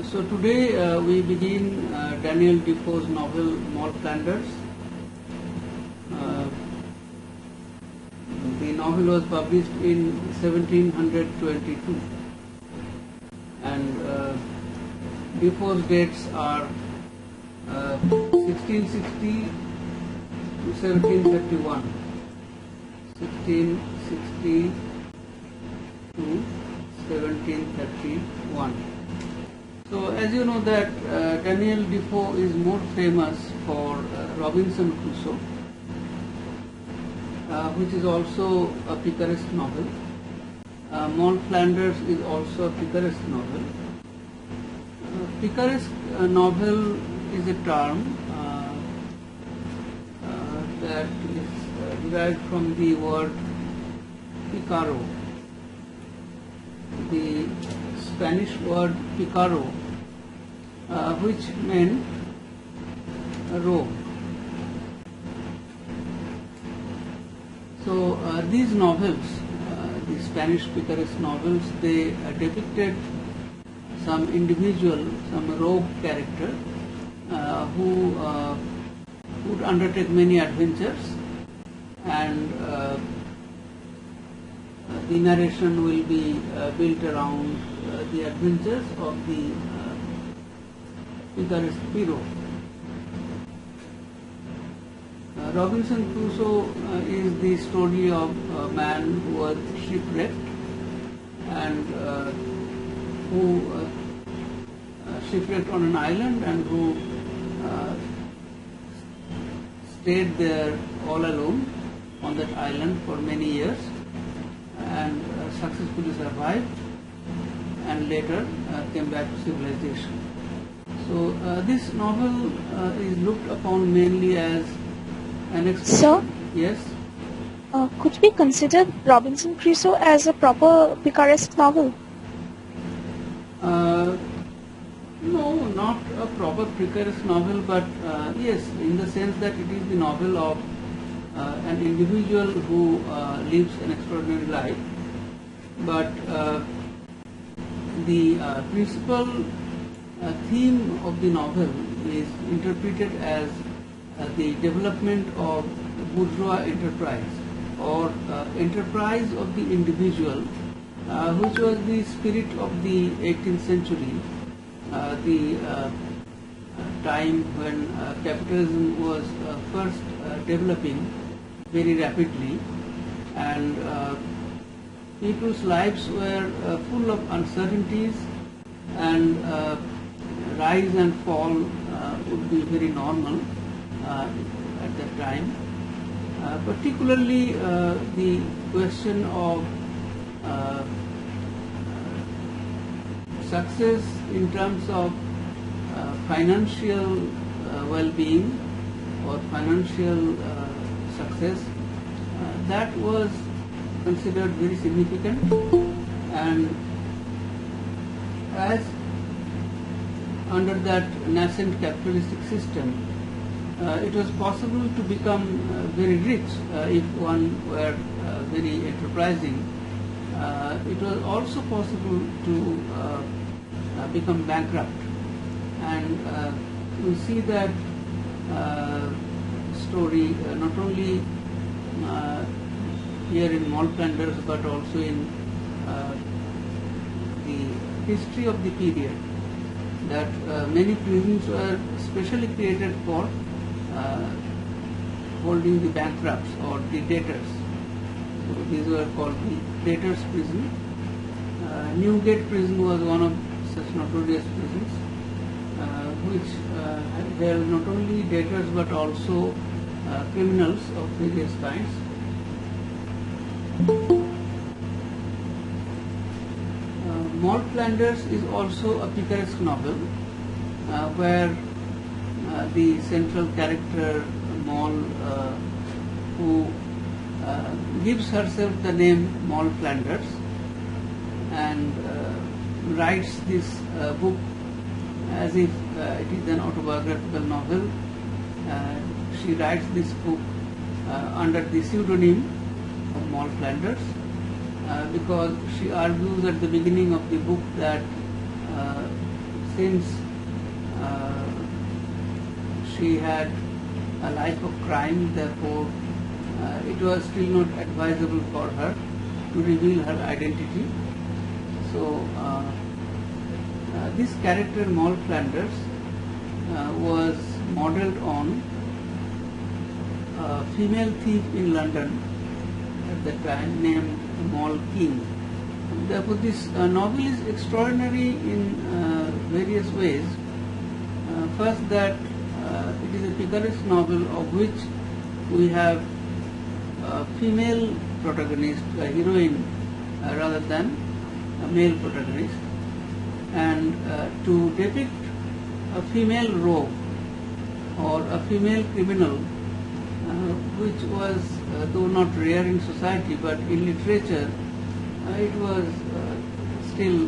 So today we begin Daniel Defoe's novel Moll Flanders. The novel was published in 1722 and Defoe's dates are 1660 to 1731. 1660 to 1731. So as you know that Daniel Defoe is more famous for Robinson Crusoe, which is also a picaresque novel. Moll Flanders is also a picaresque novel. Picaresque novel is a term that is derived from the word picaro. The Spanish word picaro, which meant rogue. So these novels, the Spanish picaresque novels, they depicted some individual, some rogue character who would undertake many adventures, and the narration will be built around the adventures of the picaresque hero. Robinson Crusoe is the story of a man who was shipwrecked and who shipwrecked on an island and who stayed there all alone on that island for many years and successfully survived and later came back to civilization. So this novel is looked upon mainly as an expression. Sir? Yes? Could we consider Robinson Crusoe as a proper picaresque novel? No, not a proper picaresque novel, but yes, in the sense that it is the novel of an individual who lives an extraordinary life, but the principal theme of the novel is interpreted as the development of bourgeois enterprise or enterprise of the individual, which was the spirit of the 18th century, the time when capitalism was first developing very rapidly, and people's lives were full of uncertainties, and rise and fall would be very normal at that time. Particularly the question of success in terms of financial well-being or financial success, that was considered very significant, and as under that nascent capitalistic system, it was possible to become very rich if one were very enterprising. It was also possible to become bankrupt, and we see that story not only here in Moll Flanders but also in the history of the period, that many prisons were specially created for holding the bankrupts or the debtors. So these were called the debtors' prison. Newgate prison was one of such notorious prisons, which held not only debtors but also criminals of various kinds. Moll Flanders is also a picaresque novel where the central character Moll, who gives herself the name Moll Flanders and writes this book as if it is an autobiographical novel. She writes this book under the pseudonym of Moll Flanders because she argues at the beginning of the book that since she had a life of crime, therefore it was still not advisable for her to reveal her identity. So this character, Moll Flanders, was modeled on a female thief in London at that time named Moll King. Therefore this novel is extraordinary in various ways. First, that it is a picaresque novel of which we have a female protagonist, a heroine, rather than a male protagonist, and to depict a female rogue or a female criminal, which was, though not rare in society, but in literature, it was still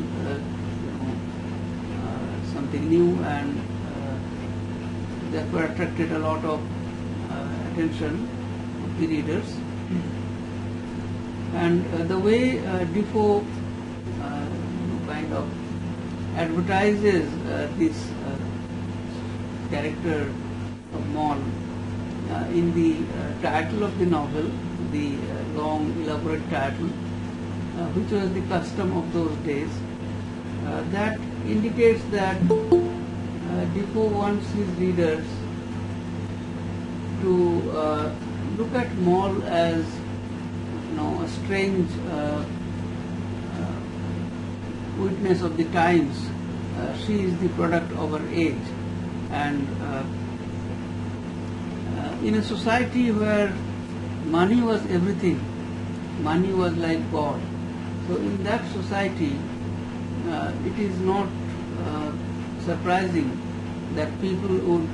something new, and therefore attracted a lot of attention of the readers. And the way Defoe kind of advertises this character of Moll in the title of the novel, the long elaborate title, which was the custom of those days, that indicates that Defoe wants his readers to look at Moll as a strange witness of the times. She is the product of her age, and in a society where money was everything, money was like God. So in that society, it is not surprising that people would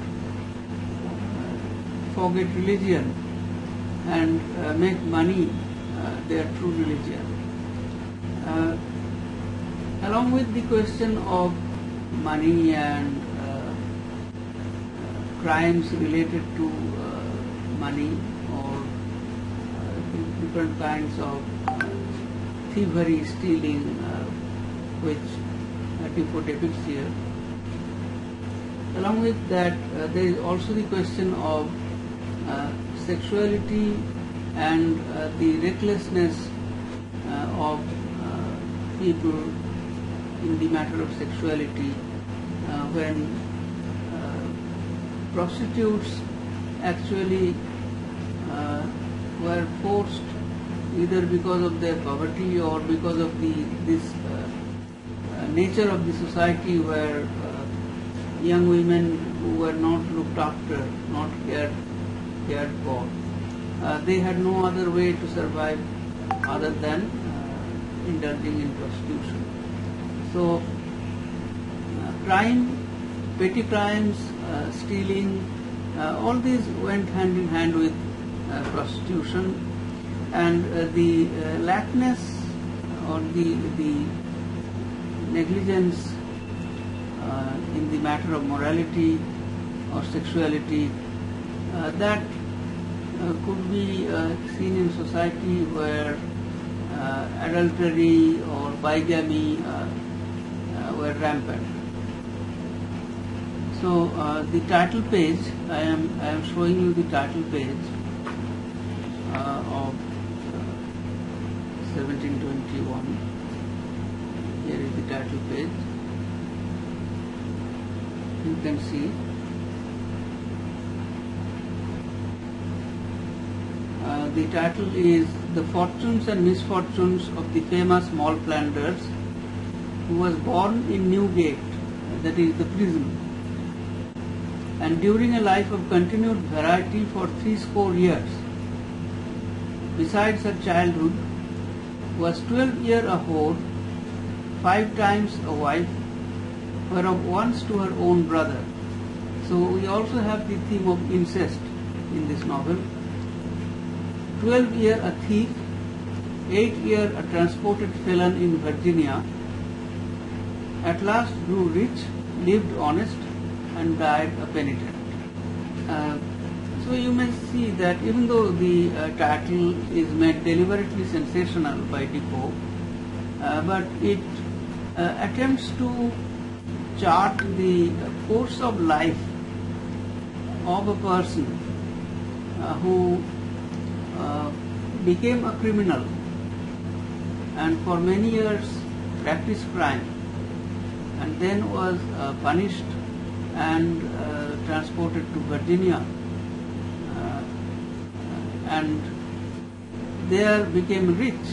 forget religion and make money their true religion. Along with the question of money and crimes related to money, or different kinds of thievery, stealing, which Defoe depicts here. Along with that, there is also the question of sexuality and the recklessness of people in the matter of sexuality, when prostitutes actually were forced, either because of their poverty or because of this nature of the society, where young women who were not looked after, not cared for, they had no other way to survive other than indulging in prostitution. So crime, petty crimes, stealing, all these went hand in hand with prostitution, and the laxness or the negligence in the matter of morality or sexuality, that could be seen in society where adultery or bigamy were rampant. So the title page, I am showing you the title page of 1721. Here is the title page. You can see the title is The Fortunes and Misfortunes of the Famous Moll Flanders, who was born in Newgate, that is the prison, and during a life of continued variety for 80 years, besides her childhood, was 12 years a whore, 5 times a wife, whereof once to her own brother. So we also have the theme of incest in this novel. 12 years a thief, 8 years a transported felon in Virginia, at last grew rich, lived honest, and died a penitent. So you may see that even though the title is made deliberately sensational by Defoe, but it attempts to chart the course of life of a person who became a criminal and for many years practiced crime and then was punished and transported to Virginia and there became rich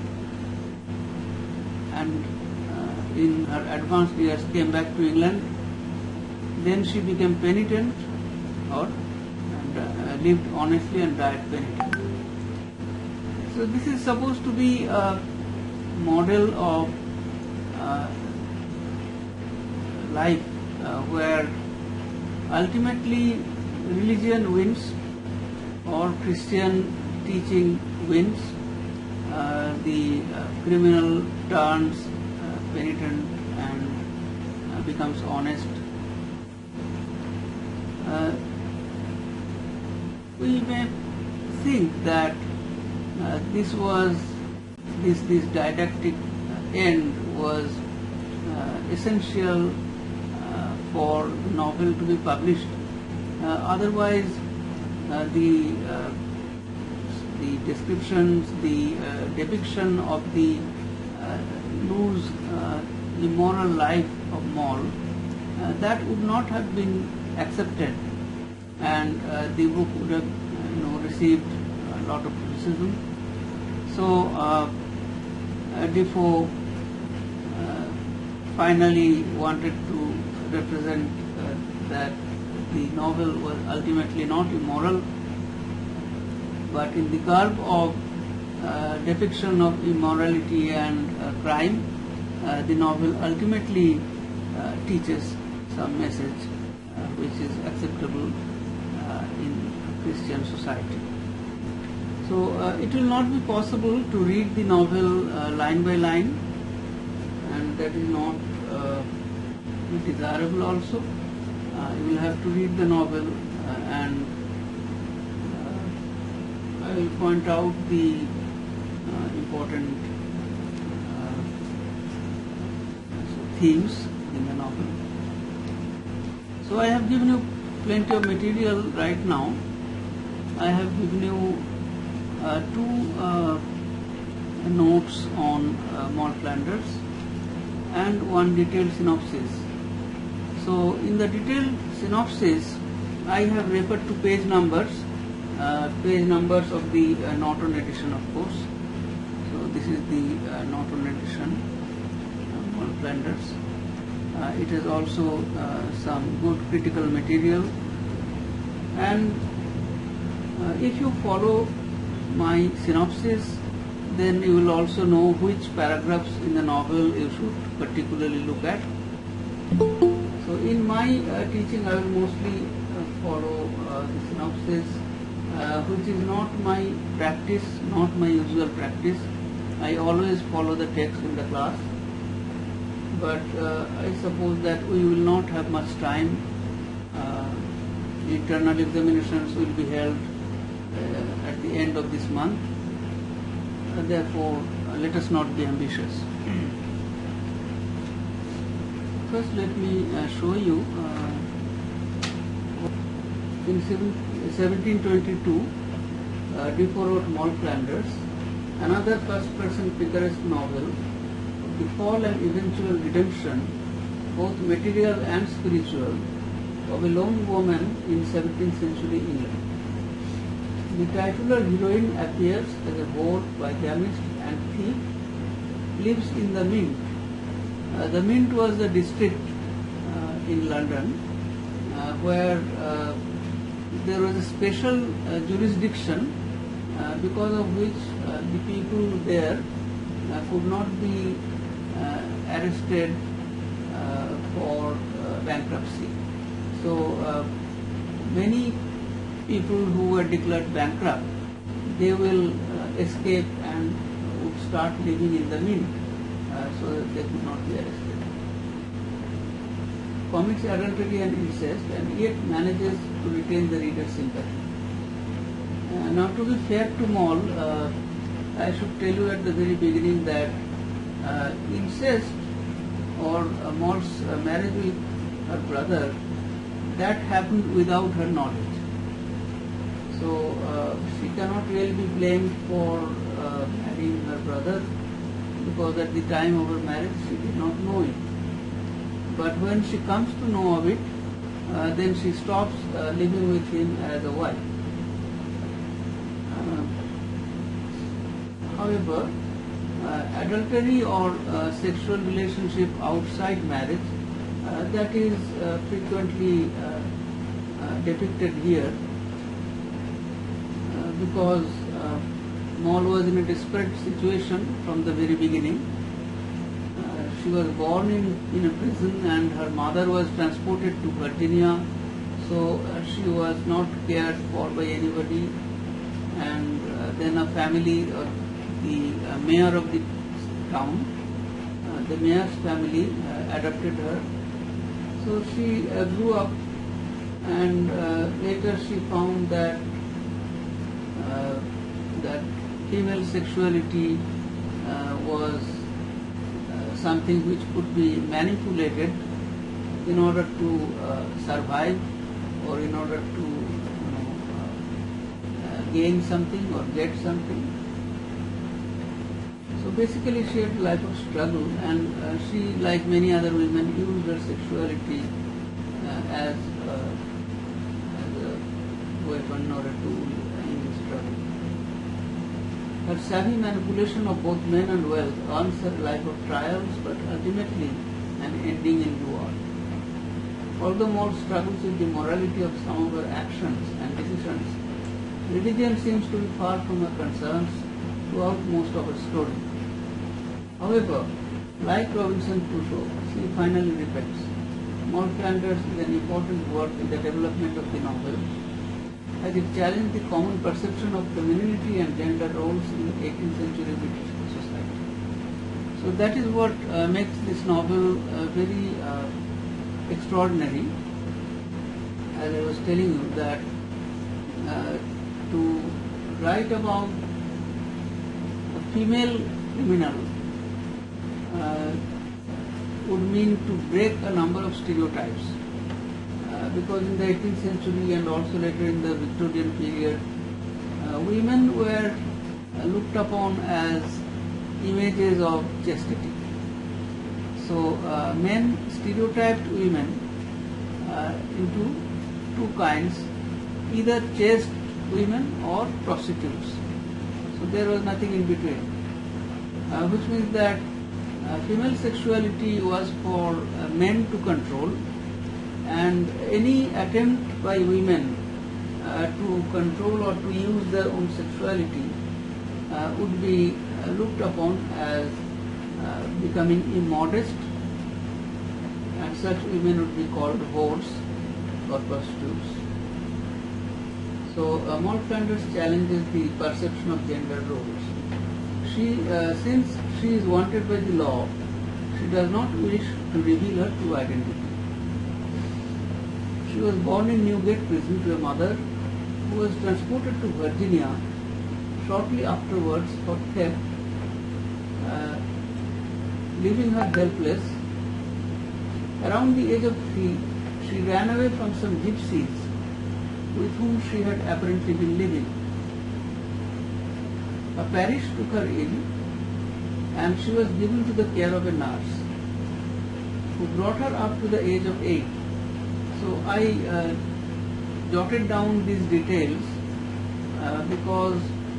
and in her advanced years came back to England. Then she became penitent and lived honestly and died penitent. So this is supposed to be a model of life where ultimately religion wins or Christian teaching wins, the criminal turns penitent and becomes honest. We may think that this didactic end was essential for the novel to be published. Otherwise, the descriptions, the depiction of the loose, immoral life of Moll, that would not have been accepted, and the book would have, received a lot of criticism. So Defoe finally wanted to represent that the novel was ultimately not immoral, but in the garb of depiction of immorality and crime, the novel ultimately teaches some message which is acceptable in Christian society. So it will not be possible to read the novel line by line, and that is not desirable also. You will have to read the novel and I will point out the important themes in the novel. So I have given you plenty of material right now. I have given you two notes on Moll Flanders and one detailed synopsis. So in the detailed synopsis, I have referred to page numbers of the Norton edition, of course. So this is the Norton edition, Moll Flanders. It has also some good critical material, and if you follow my synopsis, then you will also know which paragraphs in the novel you should particularly look at. So in my teaching, I will mostly follow the synopsis, which is not my practice, not my usual practice. I always follow the text in the class, but I suppose that we will not have much time. Internal examinations will be held at the end of this month. Therefore, let us not be ambitious. First, let me show you. In 1722, Defoe wrote Moll Flanders, another first-person picaresque novel of the fall and eventual redemption, both material and spiritual, of a lone woman in 17th century England. The titular heroine appears as a bored bigamist and thief, lives in the Mint. The Mint was a district in London where there was a special jurisdiction because of which the people there could not be arrested for bankruptcy. So many people who were declared bankrupt, they will escape and would start living in the Mint so that they could not be arrested. Commits adultery and incest and yet manages to retain the reader's sympathy. Now, to be fair to Moll, I should tell you at the very beginning that incest or Maude's marriage with her brother, that happened without her knowledge. So she cannot really be blamed for marrying her brother, because at the time of her marriage she did not know it. But when she comes to know of it, then she stops living with him as a wife. However, adultery or sexual relationship outside marriage, that is frequently depicted here, because Maude was in a desperate situation from the very beginning. She was born in a prison, and her mother was transported to Virginia, so she was not cared for by anybody, and then a family, the mayor of the town, the mayor's family adopted her. So she grew up, and later she found that that female sexuality was something which could be manipulated in order to survive, or in order to gain something or get something. So basically she had a life of struggle, and she, like many other women, used her sexuality as a weapon or a tool in the struggle. Her savvy manipulation of both men and wealth earns her a life of trials, but ultimately an ending in war. Although Maude struggles with the morality of some of her actions and decisions, religion seems to be far from her concerns throughout most of her story. However, like Robinson Crusoe, she finally repents. Maude Flanders is an important work in the development of the novel, as it challenged the common perception of femininity and gender roles in the 18th century British society. So that is what makes this novel very extraordinary. As I was telling you, that to write about a female criminal would mean to break a number of stereotypes. Because in the 18th century and also later in the Victorian period, women were looked upon as images of chastity. So men stereotyped women into two kinds, either chaste women or prostitutes. So there was nothing in between, which means that female sexuality was for men to control, and any attempt by women to control or to use their own sexuality would be looked upon as becoming immodest, and such women would be called whores or prostitutes. So Maude Flanders challenges the perception of gender roles. She, since she is wanted by the law, she does not wish to reveal her true identity. She was born in Newgate prison to a mother who was transported to Virginia shortly afterwards for theft, leaving her helpless. Around the age of 3, she ran away from some gypsies with whom she had apparently been living. A parish took her in, and she was given to the care of a nurse who brought her up to the age of 8. So I jotted down these details because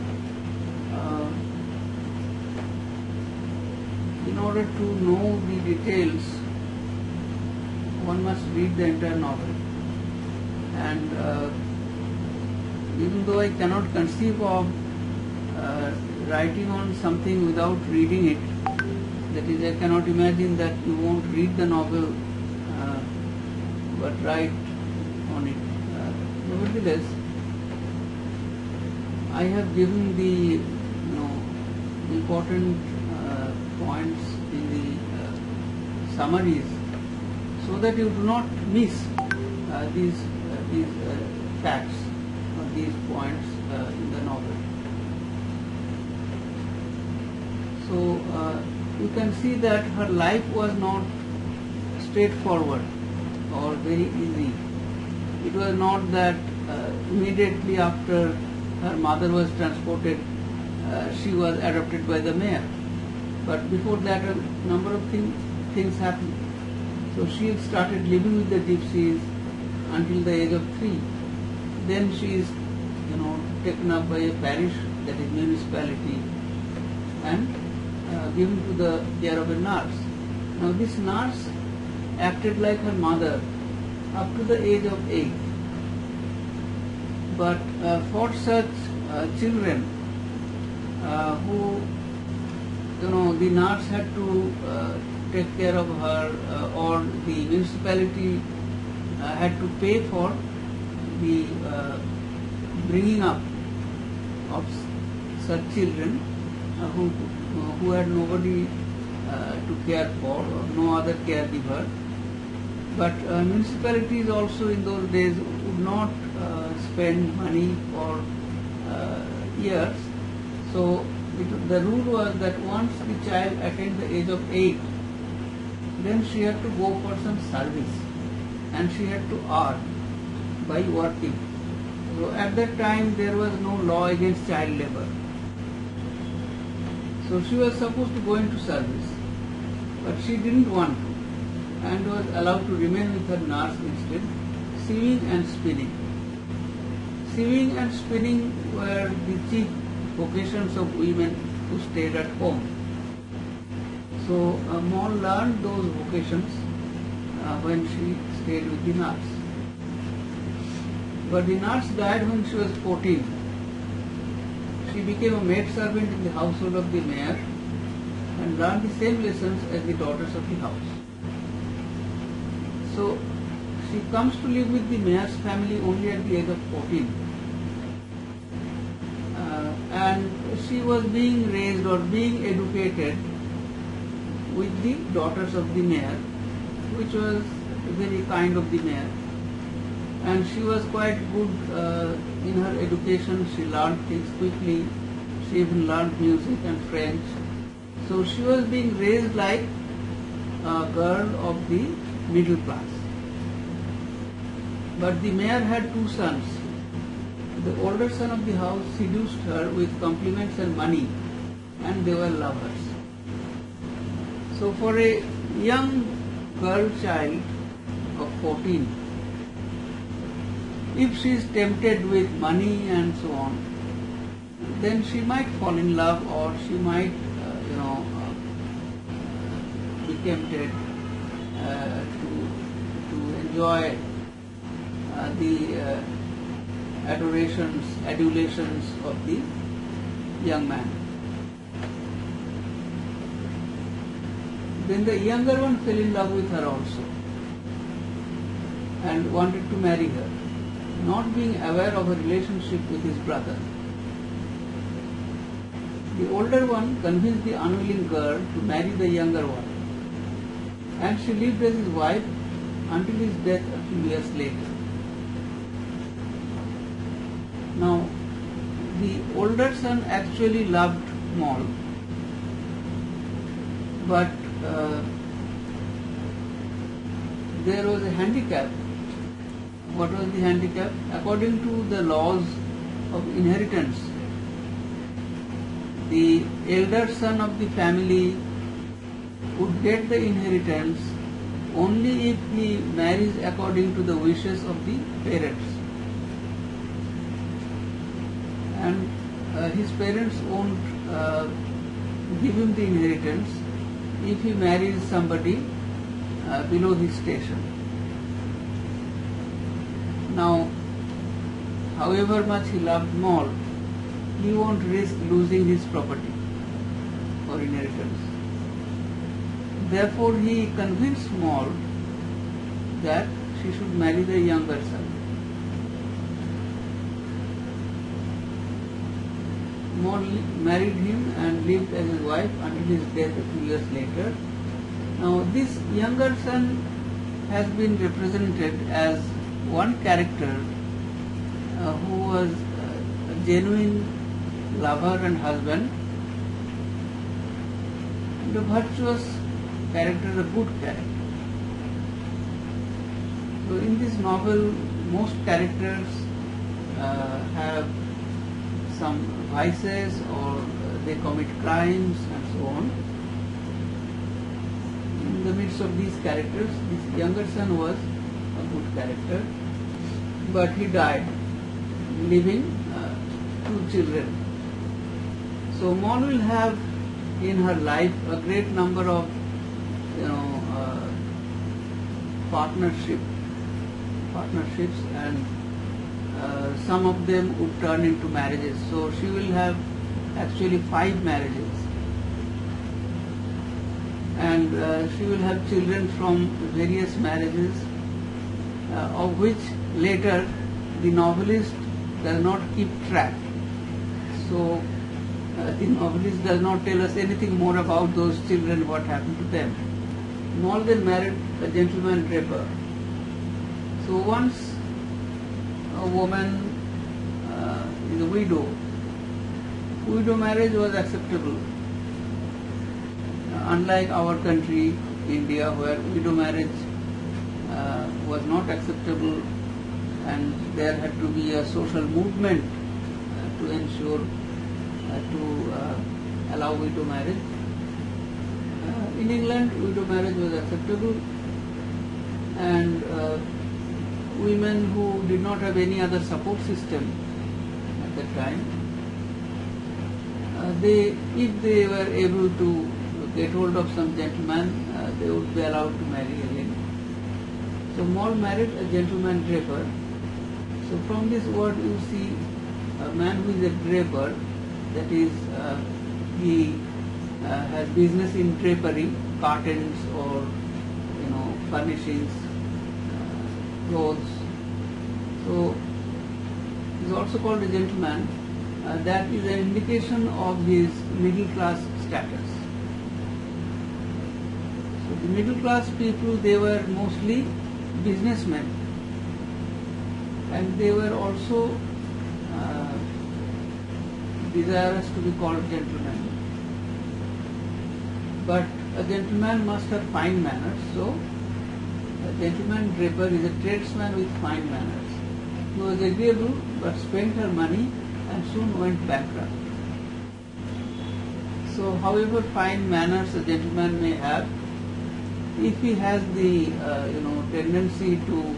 in order to know the details, one must read the entire novel. And even though I cannot conceive of writing on something without reading it, that is, I cannot imagine that you won't read the novel but write on it. Nevertheless, I have given the important points in the summaries, so that you do not miss these facts or these points in the novel. So you can see that her life was not straightforward or very easy. It was not that immediately after her mother was transported, she was adopted by the mayor. But before that, a number of things happened. So she started living with the gypsies until the age of 3. Then she is, taken up by a parish, that is municipality, and given to the care of a nurse. Now this nurse acted like her mother up to the age of 8. But for such children who, the nurse had to take care of her, or the municipality had to pay for the bringing up of such children who had nobody to care for, or no other caregiver. But municipalities also in those days would not spend money for years. So the rule was that once the child attained the age of 8, then she had to go for some service, and she had to earn by working. So at that time there was no law against child labor. So she was supposed to go into service, but she didn't want to, and was allowed to remain with her nurse instead, sewing and spinning. Sewing and spinning were the chief vocations of women who stayed at home. So Moll learned those vocations when she stayed with the nurse. But the nurse died when she was 14. She became a maidservant in the household of the mayor and learned the same lessons as the daughters of the house. So she comes to live with the mayor's family only at the age of 14. And she was being raised or being educated with the daughters of the mayor, which was very kind of the mayor. And she was quite good in her education. She learned things quickly. She even learned music and French. So she was being raised like a girl of the middle class. But the mayor had 2 sons. The older son of the house seduced her with compliments and money, and they were lovers. So for a young girl child of 14, if she is tempted with money and so on, then she might fall in love, or she might, be tempted to enjoy the adulations of the young man. Then the younger one fell in love with her also and wanted to marry her, not being aware of her relationship with his brother. The older one convinced the unwilling girl to marry the younger one, and she lived as his wife until his death a few years later. Now, the older son actually loved Moll, but there was a handicap. What was the handicap? According to the laws of inheritance, the elder son of the family would get the inheritance only if he marries according to the wishes of the parents. And his parents won't give him the inheritance if he marries somebody below his station. Now, however much he loved Moll, he won't risk losing his property or inheritance. Therefore, he convinced Moll that she should marry the younger son. Moll married him and lived as his wife until his death a few years later. Now, this younger son has been represented as one character who was a genuine lover and husband, and a virtuous character, a good character. in this novel, most characters have some vices or they commit crimes and so on. In the midst of these characters, this younger son was a good character, but he died, leaving two children. So Moll will have in her life a great number of, partnerships, and some of them would turn into marriages. So she will have actually 5 marriages, and she will have children from various marriages, of which later the novelist does not keep track. So the novelist does not tell us anything more about those children, what happened to them. Moll then married a gentleman draper. So once a woman is a widow marriage was acceptable. Unlike our country, India, where widow marriage was not acceptable, and there had to be a social movement to ensure to allow widow marriage. In England, widow marriage was acceptable, and women who did not have any other support system at that time, if they were able to get hold of some gentleman, they would be allowed to marry again. So Moll married a gentleman draper. So from this word you see a man who is a draper, that is, he has business in drapery, curtains or furnishings, clothes. So he is also called a gentleman. That is an indication of his middle class status. So the middle class people, they were mostly businessmen, and they were also desirous to be called gentlemen. But a gentleman must have fine manners, so a gentleman draper is a tradesman with fine manners. He was agreeable but spent her money and soon went bankrupt. So however fine manners a gentleman may have, if he has the tendency to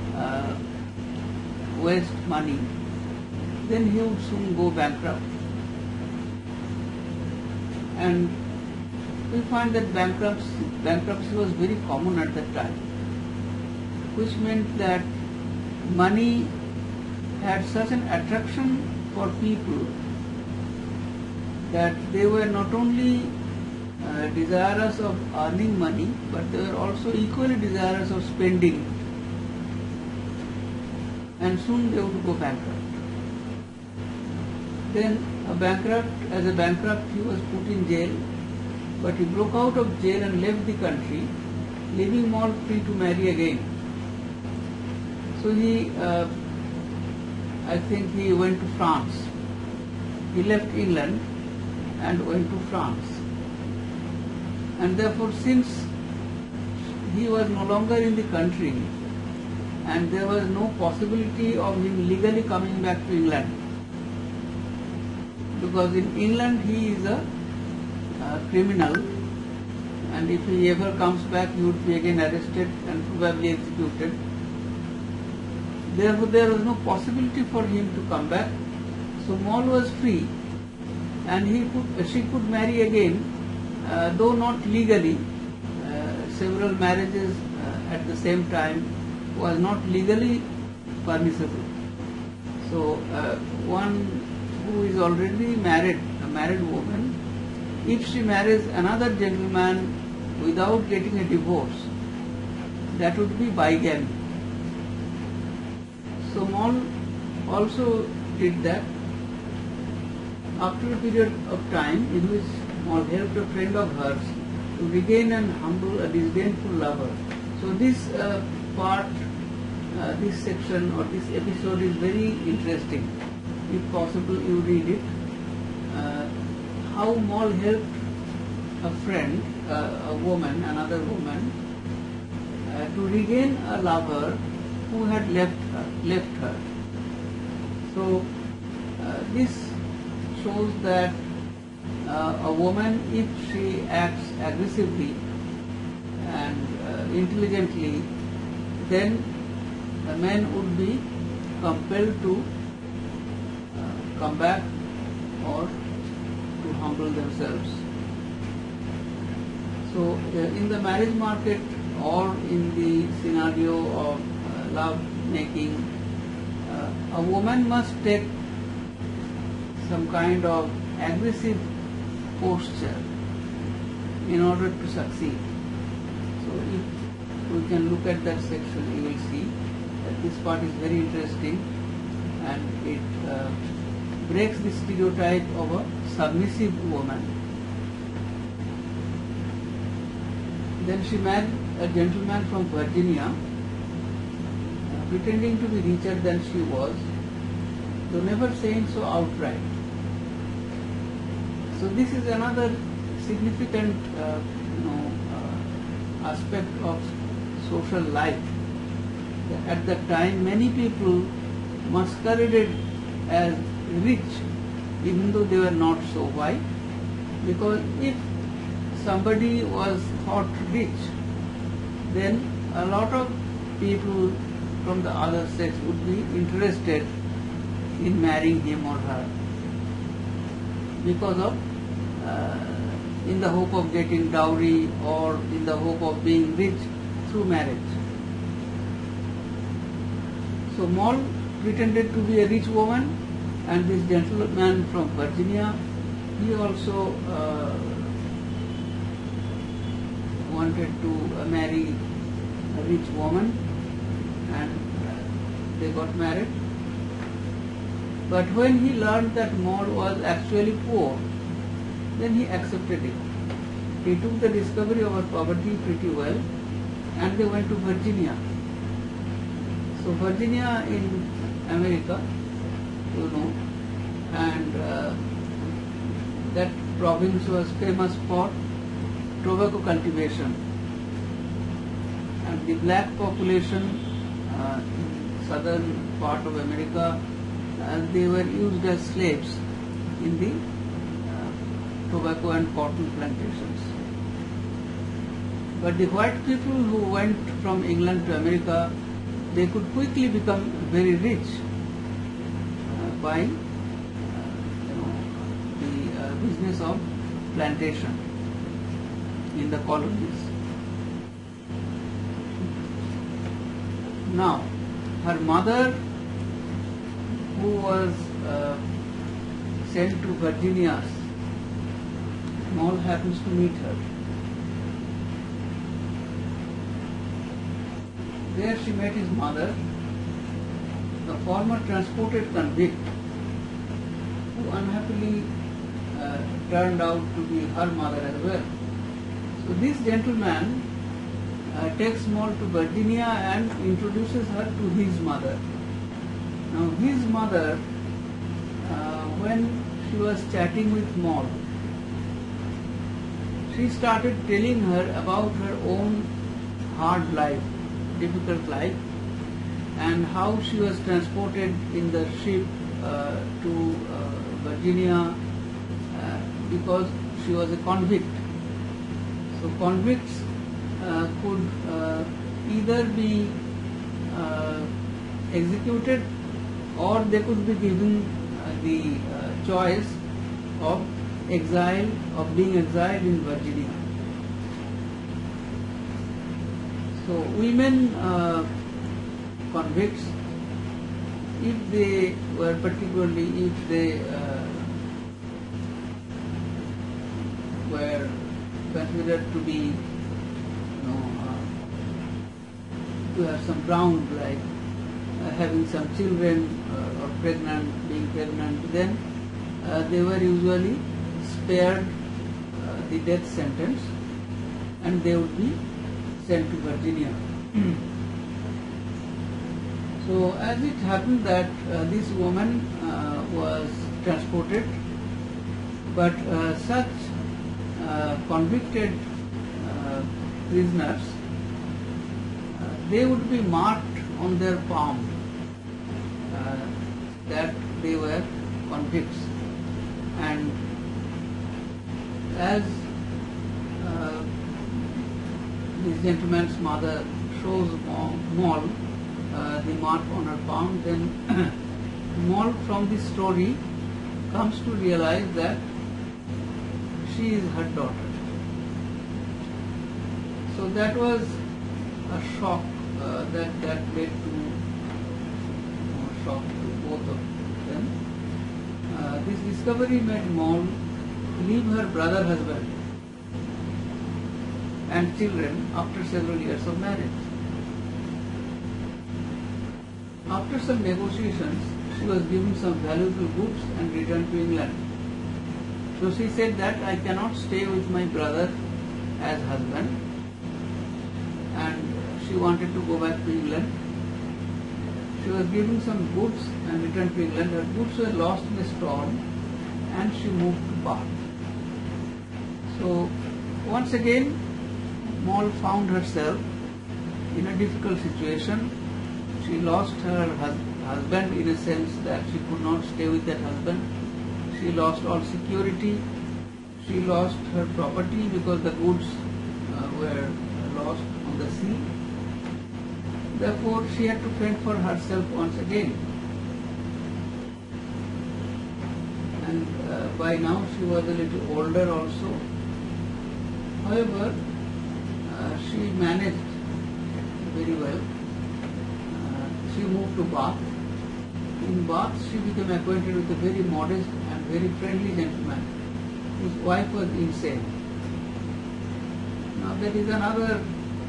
waste money, then he would soon go bankrupt. And we find that bankruptcy was very common at that time, which meant that money had such an attraction for people that they were not only desirous of earning money, but they were also equally desirous of spending it. And soon they would go bankrupt. Then as a bankrupt, he was put in jail, but he broke out of jail and left the country, leaving Moll free to marry again. So I think he went to France. He left England and went to France. And therefore, since he was no longer in the country and there was no possibility of him legally coming back to England, because in England he is a criminal, and if he ever comes back he would be again arrested and probably executed. Therefore there was no possibility for him to come back. So Moll was free, and she could marry again, though not legally. Several marriages at the same time was not legally permissible. So one who is already married, a married woman, if she marries another gentleman without getting a divorce, that would be bigamy. So Moll also did that. After a period of time in which Moll helped a friend of hers to regain and humble a disdainful lover. So this this section or this episode is very interesting. If possible, you read it. How Moll helped a friend, another woman, to regain a lover who had left her. So this shows that a woman, if she acts aggressively and intelligently, then the men would be compelled to come back or to humble themselves. So in the marriage market or in the scenario of love making, a woman must take some kind of aggressive posture in order to succeed. So if we can look at that section, you will see that this part is very interesting, and it breaks the stereotype of a submissive woman. Then she married a gentleman from Virginia, pretending to be richer than she was, though never saying so outright. So this is another significant aspect of social life. At that time, many people masqueraded as rich, even though they were not so. Why? Because if somebody was thought rich, then a lot of people from the other sex would be interested in marrying him or her, because of in the hope of getting dowry or in the hope of being rich through marriage. So Moll pretended to be a rich woman, and this gentleman from Virginia, he also wanted to marry a rich woman, and they got married. But when he learned that Moll was actually poor, then he accepted it. He took the discovery of her poverty pretty well, and they went to Virginia. So Virginia in America, and that province was famous for tobacco cultivation, and the black population in southern part of America, they were used as slaves in the tobacco and cotton plantations. But the white people who went from England to America, they could quickly become very rich by the business of plantation in the colonies. Now, her mother, who was sent to Virginia, Moll happens to meet her. There she met his mother, a former transported convict, who unhappily turned out to be her mother as well. So this gentleman takes Moll to Virginia and introduces her to his mother. Now his mother, when she was chatting with Moll, she started telling her about her own hard life, difficult life, and how she was transported in the ship to Virginia because she was a convict. So convicts could either be executed, or they could be given the choice of being exiled in Virginia. So women convicts, if they were were considered to be, to have some ground, like having some children or being pregnant, then they were usually spared the death sentence, and they would be sent to Virginia. So as it happened that this woman was transported, but such convicted prisoners, they would be marked on their palm that they were convicts, and as this gentleman's mother shows Moll the mark on her palm, then Moll from this story comes to realize that she is her daughter. So that was a shock that led to shock to both of them. This discovery made Moll leave her brother husband and children after several years of marriage. After some negotiations, she was given some valuable goods and returned to England. So she said that I cannot stay with my brother as husband, and she wanted to go back to England. She was given some goods and returned to England. Her goods were lost in a storm and she moved to Bath. So once again, Moll found herself in a difficult situation. She lost her husband in a sense that she could not stay with that husband. She lost all security. She lost her property because the goods were lost on the sea. Therefore, she had to fend for herself once again. And by now she was a little older also. However, she managed very well. She moved to Bath. In Bath, she became acquainted with a very modest and very friendly gentleman whose wife was insane. Now there is another,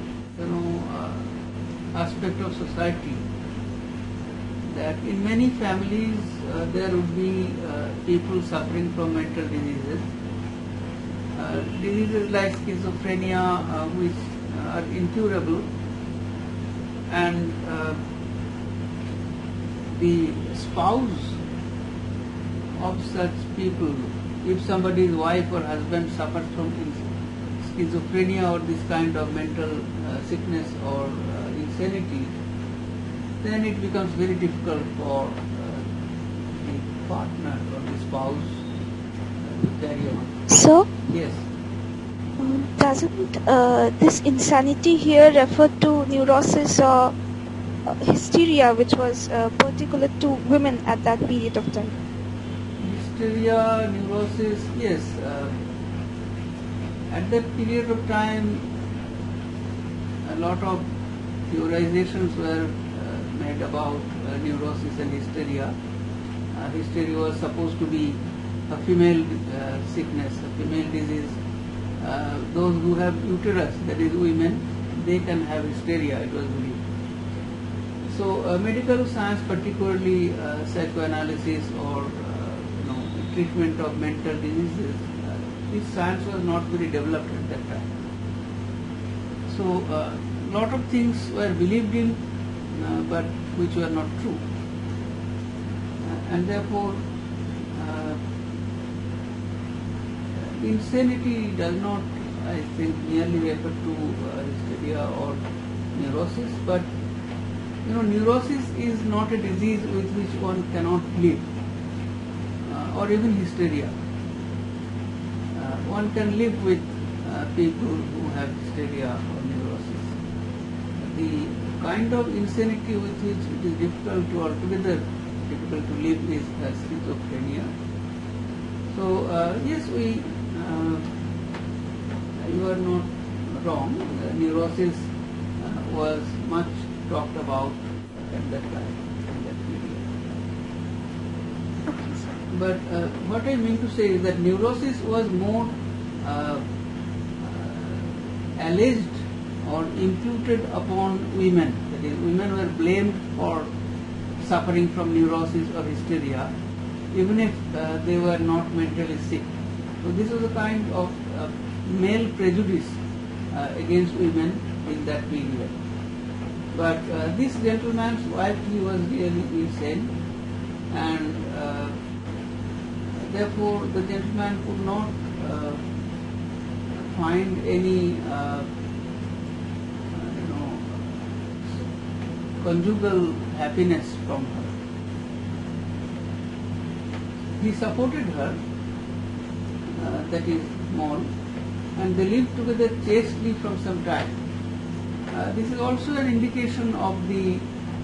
aspect of society, that in many families there would be people suffering from mental diseases. Diseases like schizophrenia, which are incurable, and the spouse of such people, if somebody's wife or husband suffers from schizophrenia or this kind of mental sickness or insanity, then it becomes very difficult for the partner or the spouse to carry on. So, Yes. doesn't this insanity here refer to neurosis or hysteria, which was particular to women at that period of time? Hysteria, neurosis, yes. At that period of time, a lot of theorizations were made about neurosis and hysteria. Hysteria was supposed to be a female sickness, a female disease. Those who have uterus, that is women, they can have hysteria, it was believed. So medical science, particularly psychoanalysis or treatment of mental diseases, this science was not very developed at that time. So lot of things were believed in, but which were not true, and therefore insanity does not, I think, merely refer to hysteria or neurosis, but neurosis is not a disease with which one cannot live, or even hysteria. One can live with people who have hysteria or neurosis. The kind of insanity with which it is difficult to live is schizophrenia. So yes, you are not wrong. Neurosis was much talked about at that time, in that period. But what I mean to say is that neurosis was more alleged or imputed upon women. That is, women were blamed for suffering from neurosis or hysteria, even if they were not mentally sick. So this was a kind of male prejudice against women in that period. But this gentleman's wife, he was really insane, and therefore the gentleman could not find any conjugal happiness from her. He supported her, that is Moll, and they lived together chastely from some time. This is also an indication of the,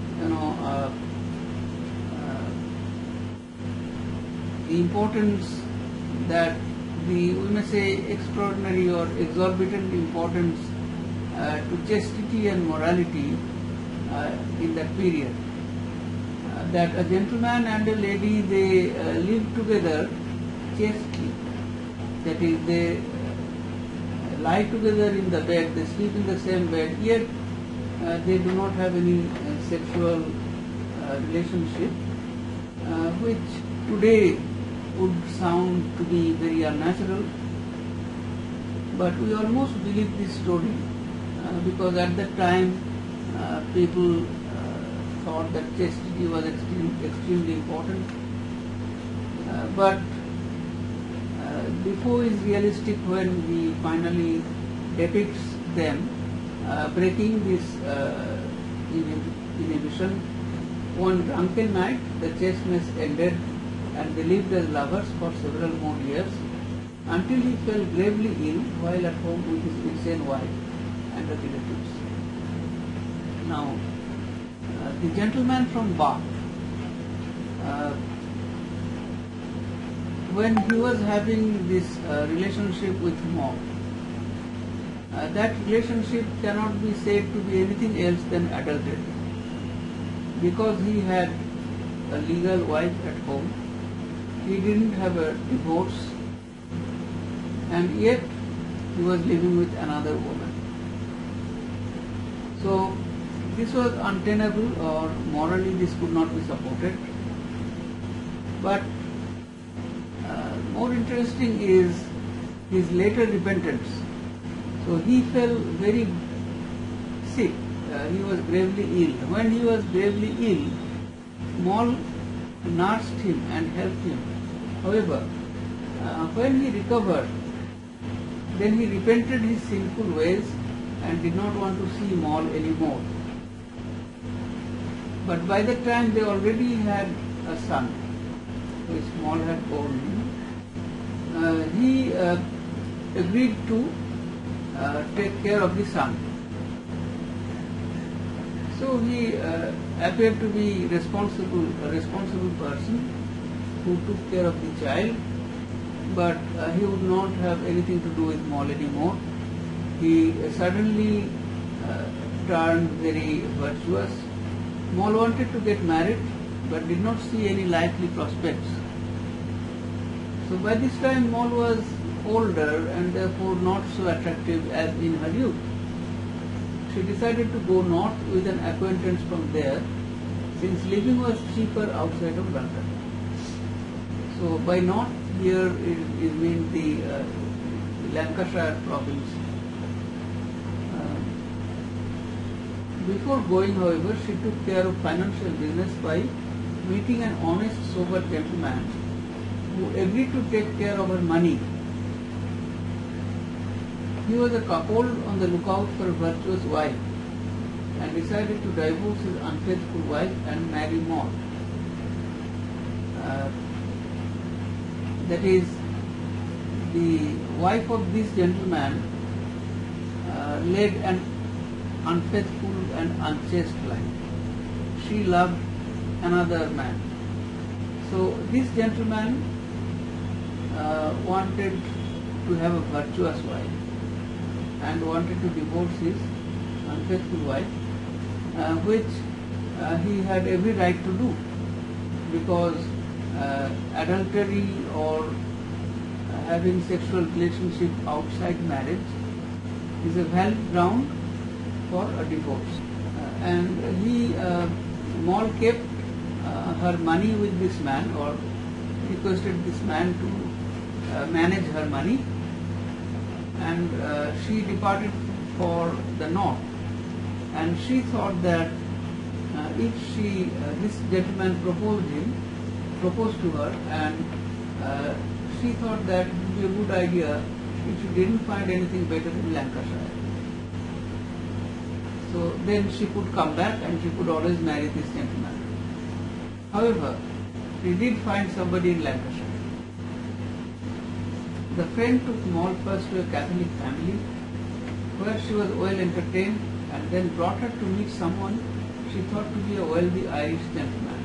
the importance that we may say extraordinary or exorbitant importance to chastity and morality in that period. That a gentleman and a lady, they live together chastely. That is, they lie together in the bed, they sleep in the same bed, yet they do not have any sexual relationship, which today would sound to be very unnatural. But we almost believe this story because at that time people thought that chastity was extremely important. But Defoe is realistic when he finally depicts them breaking this inhibition. One drunken night, the chasteness ended and they lived as lovers for several more years until he fell gravely ill while at home with his insane wife and the relatives. Now, the gentleman from Bath, when he was having this relationship with Moll, that relationship cannot be said to be anything else than adultery, because he had a legal wife at home, he didn't have a divorce, and yet he was living with another woman. So this was untenable, or morally this could not be supported. But more interesting is his later repentance. So he fell very sick. He was gravely ill. When he was gravely ill, Moll nursed him and helped him. However, when he recovered, then he repented his sinful ways and did not want to see Moll anymore. But by that time they already had a son, which Moll had born him. He agreed to take care of the son. So he appeared to be a responsible person who took care of the child, but he would not have anything to do with Moll anymore. He suddenly turned very virtuous. Moll wanted to get married but did not see any likely prospects. So by this time Moll was older and therefore not so attractive as in her youth. She decided to go north with an acquaintance from there, since living was cheaper outside of London. So by north here it means the Lancashire province. Before going, however, she took care of financial business by meeting an honest, sober gentleman who agreed to take care of her money. He was a cuckold on the lookout for a virtuous wife and decided to divorce his unfaithful wife and marry Moll. That is, the wife of this gentleman led an unfaithful and unchaste life. She loved another man. So this gentleman wanted to have a virtuous wife and wanted to divorce his unfaithful wife, which he had every right to do, because adultery or having sexual relationship outside marriage is a valid ground for a divorce. And Moll kept her money with this man, or requested this man to manage her money, and she departed for the north. And she thought that if this gentleman proposed to her, and she thought that it would be a good idea if she didn't find anything better in Lancashire. So then she could come back and she could always marry this gentleman. However, she did find somebody in Lancashire. The friend took Moll first to a Catholic family where she was well entertained and then brought her to meet someone she thought to be a wealthy Irish gentleman.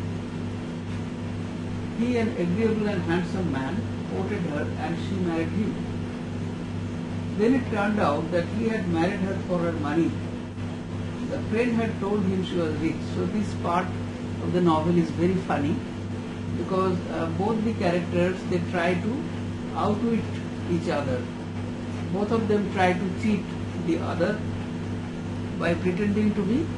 He, an agreeable and handsome man, courted her and she married him. Then it turned out that he had married her for her money. The friend had told him she was rich. So this part of the novel is very funny because both the characters, they try to outwit each other. Both of them try to cheat the other by pretending to be,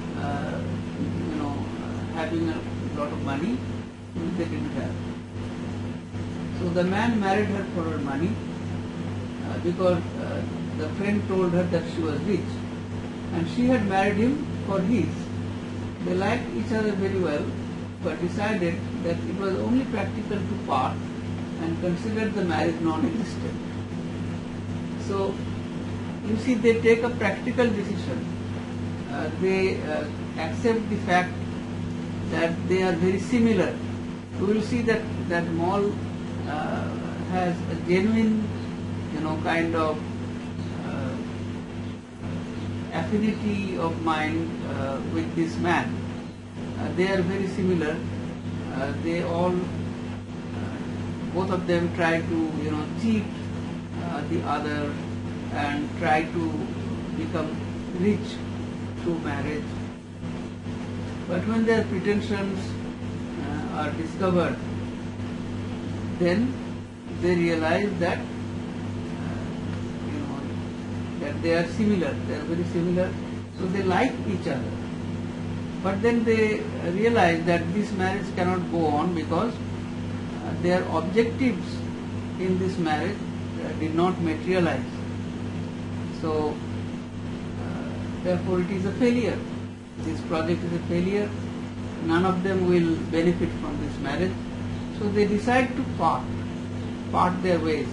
having a lot of money which they didn't have. So the man married her for her money because the friend told her that she was rich, and she had married him for his. They liked each other very well, but decided that it was only practical to part and considered the marriage non-existent. So, you see, they take a practical decision. They accept the fact that they are very similar. We will see that Moll has a genuine, kind of affinity of mind with this man. They are very similar. They all, both of them try to, cheat the other and try to become rich through marriage. But when their pretensions are discovered, then they realize that that they are similar. They are very similar, so they like each other. But then they realize that this marriage cannot go on because their objectives in this marriage did not materialize. So, therefore, it is a failure. This project is a failure. None of them will benefit from this marriage. So they decide to part their ways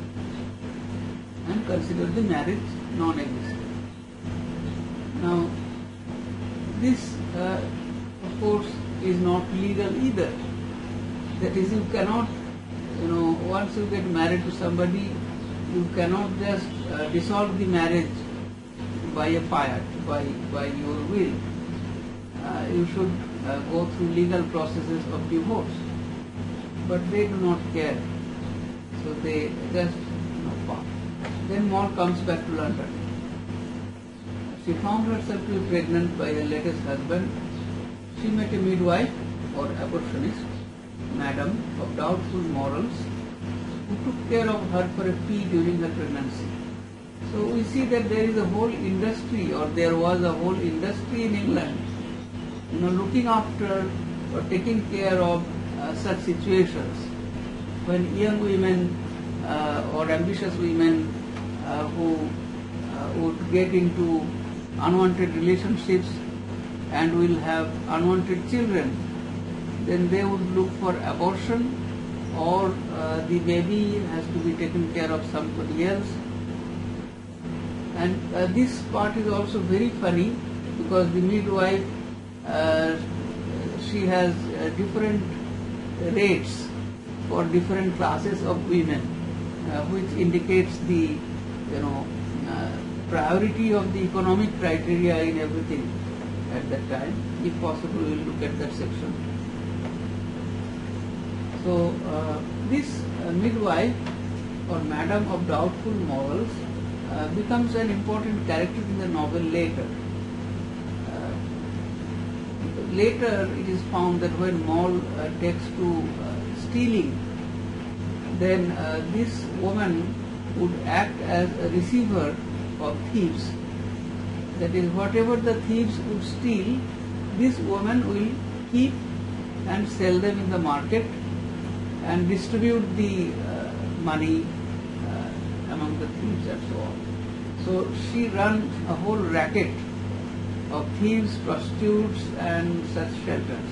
and consider the marriage non-existent. Now, this of course is not legal either. That is, you cannot, once you get married to somebody, you cannot just dissolve the marriage by a fiat, by your will. You should go through legal processes of divorce. But they do not care. So they just part. Then Moll comes back to London. She found herself to be pregnant by her latest husband. She met a midwife or abortionist, madam of doubtful morals, who took care of her for a fee during her pregnancy. So we see that there is a whole industry, or there was a whole industry in England, looking after or taking care of such situations when young women or ambitious women who would get into unwanted relationships and will have unwanted children, then they would look for abortion, or the baby has to be taken care of somebody else. And this part is also very funny because the midwife, she has different rates for different classes of women, which indicates the priority of the economic criteria in everything at that time. If possible, we will look at that section. So this midwife or madam of doubtful morals becomes an important character in the novel later. Later it is found that when Moll takes to stealing, then this woman would act as a receiver of thieves. That is, whatever the thieves would steal, this woman will keep and sell them in the market and distribute the money among the thieves and so on. So she runs a whole racket of thieves, prostitutes and such shelters.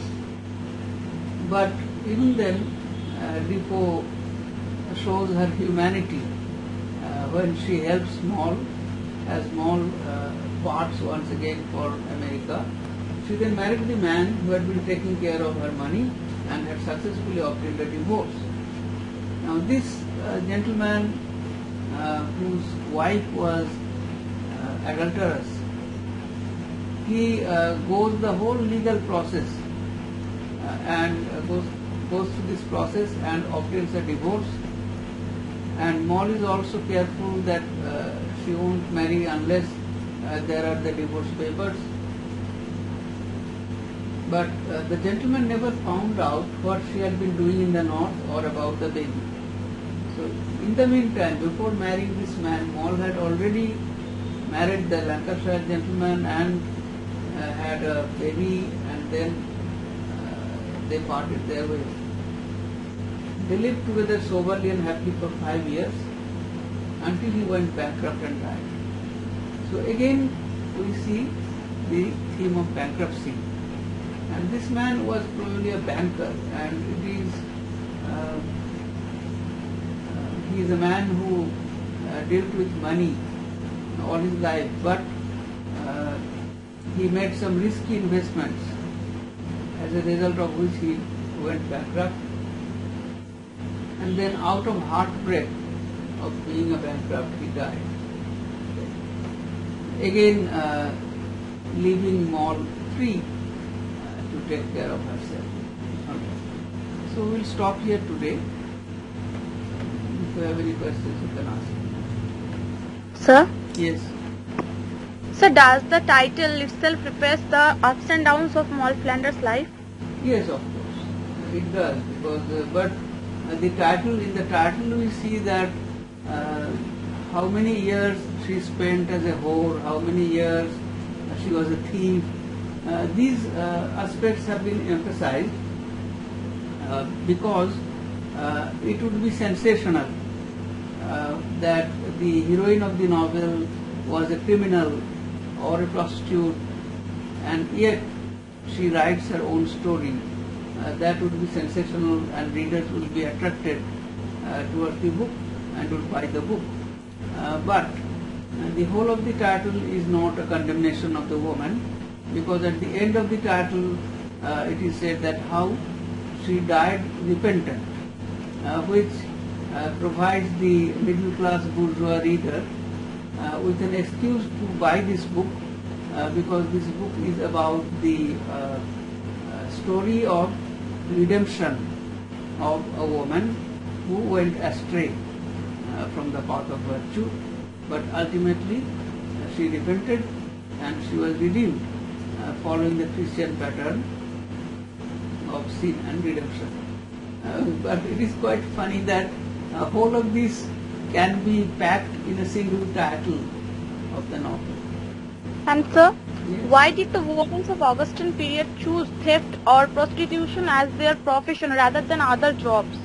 But even then, Defoe shows her humanity when she helps Moll, as Moll parts once again for America. She then married the man who had been taking care of her money and had successfully obtained a divorce. Now this gentleman whose wife was adulterous, he goes the whole legal process and goes through this process and obtains a divorce. And Moll is also careful that she won't marry unless there are the divorce papers. But the gentleman never found out what she had been doing in the north or about the baby. So in the meantime, before marrying this man, Moll had already married the Lancashire gentleman and had a baby, and then they parted their ways. They lived together soberly and happily for 5 years until he went bankrupt and died. So again we see the theme of bankruptcy. And this man was probably a banker, and he is a man who dealt with money all his life, but he made some risky investments, as a result of which he went bankrupt. And then out of heartbreak of being a bankrupt, he died. Again, leaving Moll free to take care of herself. Okay. So we'll stop here today. If you have any questions, you can ask. Sir? Yes. So does the title itself reflects the ups and downs of Moll Flanders' life? Yes, of course. It does, because but in the title we see that how many years she spent as a whore, how many years she was a thief. These aspects have been emphasized because it would be sensational that the heroine of the novel was a criminal or a prostitute, and yet she writes her own story. That would be sensational, and readers will be attracted towards the book and will buy the book. But the whole of the title is not a condemnation of the woman, because at the end of the title it is said that how she died repentant, which provides the middle class bourgeois reader with an excuse to buy this book, because this book is about the story of redemption of a woman who went astray from the path of virtue, but ultimately she repented and she was redeemed following the Christian pattern of sin and redemption. But it is quite funny that whole of this can be packed in a single title of the novel. And sir, Yes. why did the women of Augustan period choose theft or prostitution as their profession rather than other jobs?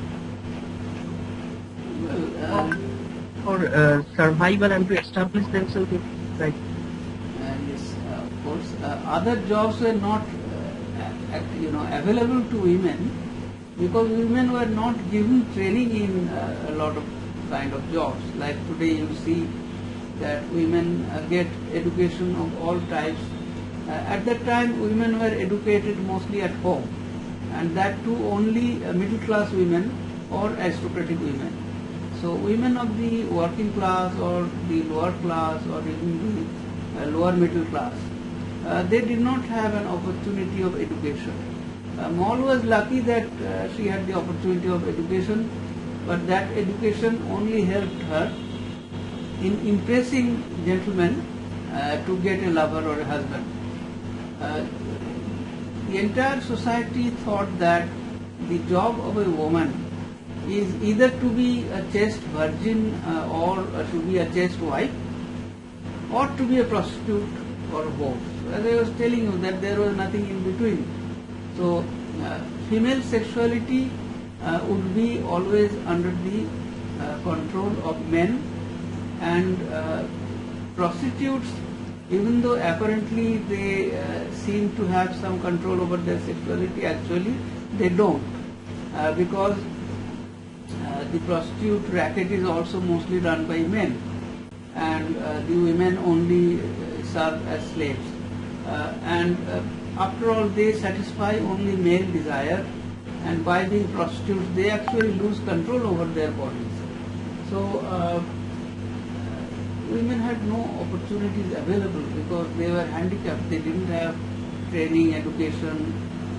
Well, For survival and to establish themselves, right? yes, of course. Other jobs were not, available to women, because women were not given training in a lot of kind of jobs. Like today, you see that women get education of all types. At that time, women were educated mostly at home, and that too only middle class women or aristocratic women. So women of the working class or the lower class or even the lower middle class, they did not have an opportunity of education. Moll was lucky that she had the opportunity of education, but that education only helped her in impressing gentlemen to get a lover or a husband. The entire society thought that the job of a woman is either to be a chaste virgin or to be a chaste wife, or to be a prostitute or a whore. So as I was telling you, that there was nothing in between. So female sexuality would be always under the control of men, and prostitutes, even though apparently they seem to have some control over their sexuality, actually they don't, because the prostitute racket is also mostly run by men, and the women only serve as slaves. After all, they satisfy only male desire, and by being prostitutes, they actually lose control over their bodies. So women had no opportunities available because they were handicapped. They didn't have training, education.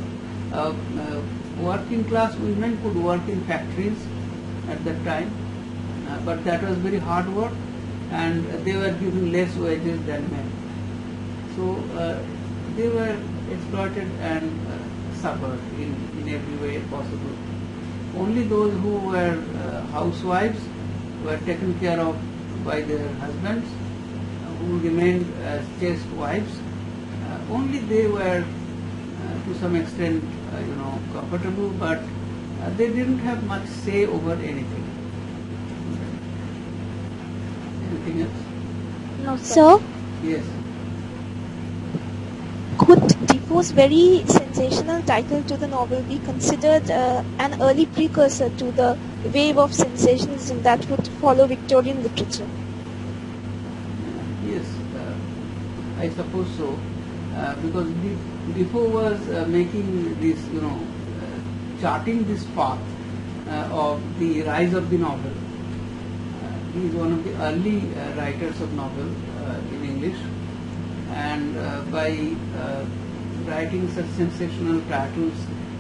Working class women could work in factories at that time, but that was very hard work, and they were given less wages than men. So they were exploited and suffered in every way possible. Only those who were housewives were taken care of by their husbands, who remained as chaste wives. Only they were to some extent comfortable, but they didn't have much say over anything. Anything else? No, sir. So, Yes. could Defoe's very sensational title to the novel be considered an early precursor to the wave of sensationalism that would follow Victorian literature? Yes, I suppose so, because Defoe was making this, charting this path of the rise of the novel. He is one of the early writers of novel in English, and by writing such sensational titles,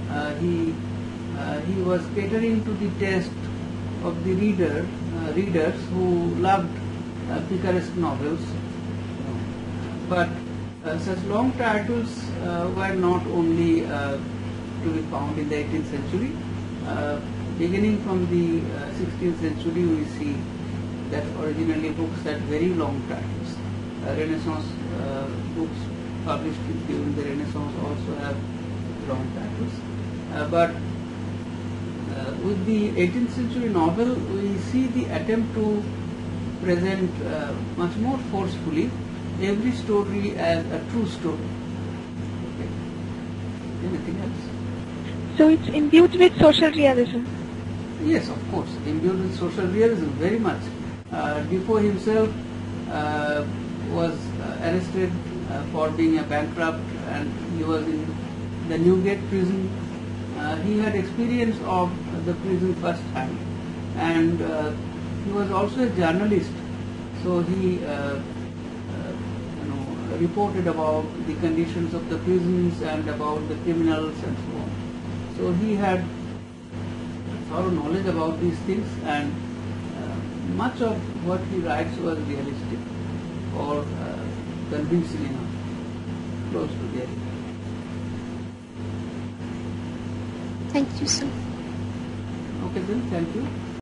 he was catering to the taste of the readers who loved picaresque novels. But such long titles were not only to be found in the 18th century. Beginning from the 16th century, we see that originally books had very long titles. Renaissance books published during the Renaissance also have long titles. But with the 18th century novel, we see the attempt to present much more forcefully every story as a true story. Okay. Anything else? So it's imbued with social realism. Yes, of course, imbued with social realism, very much. Defoe himself was arrested for being a bankrupt, and he was in the Newgate prison. He had experience of the prison first hand, and he was also a journalist, so he reported about the conditions of the prisons and about the criminals and so on. So he had thorough knowledge about these things, and much of what he writes was realistic or convincing enough, close to reality. Thank you, sir. Okay then, thank you.